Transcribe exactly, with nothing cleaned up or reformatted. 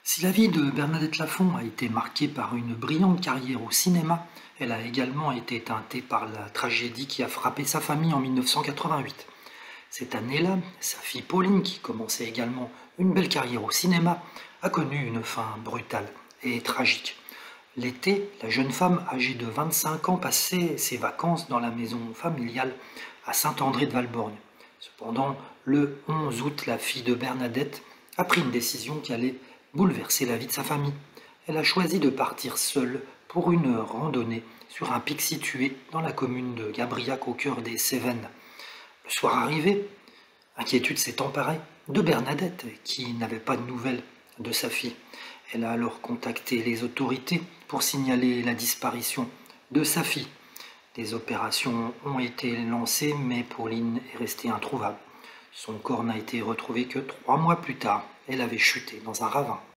Si la vie de Bernadette Lafont a été marquée par une brillante carrière au cinéma, elle a également été teintée par la tragédie qui a frappé sa famille en mille neuf cent quatre-vingt-huit. Cette année-là, sa fille Pauline, qui commençait également une belle carrière au cinéma, a connu une fin brutale et tragique. L'été, la jeune femme âgée de vingt-cinq ans passait ses vacances dans la maison familiale à Saint-André-de-Valborgne. Cependant, le onze août, la fille de Bernadette a pris une décision qui allait bouleverser la vie de sa famille. Elle a choisi de partir seule pour une randonnée sur un pic situé dans la commune de Gabriac au cœur des Cévennes. Le soir arrivé, inquiétude s'est emparée de Bernadette qui n'avait pas de nouvelles de sa fille. Elle a alors contacté les autorités pour signaler la disparition de sa fille. Des opérations ont été lancées, mais Pauline est restée introuvable. Son corps n'a été retrouvé que trois mois plus tard. Elle avait chuté dans un ravin.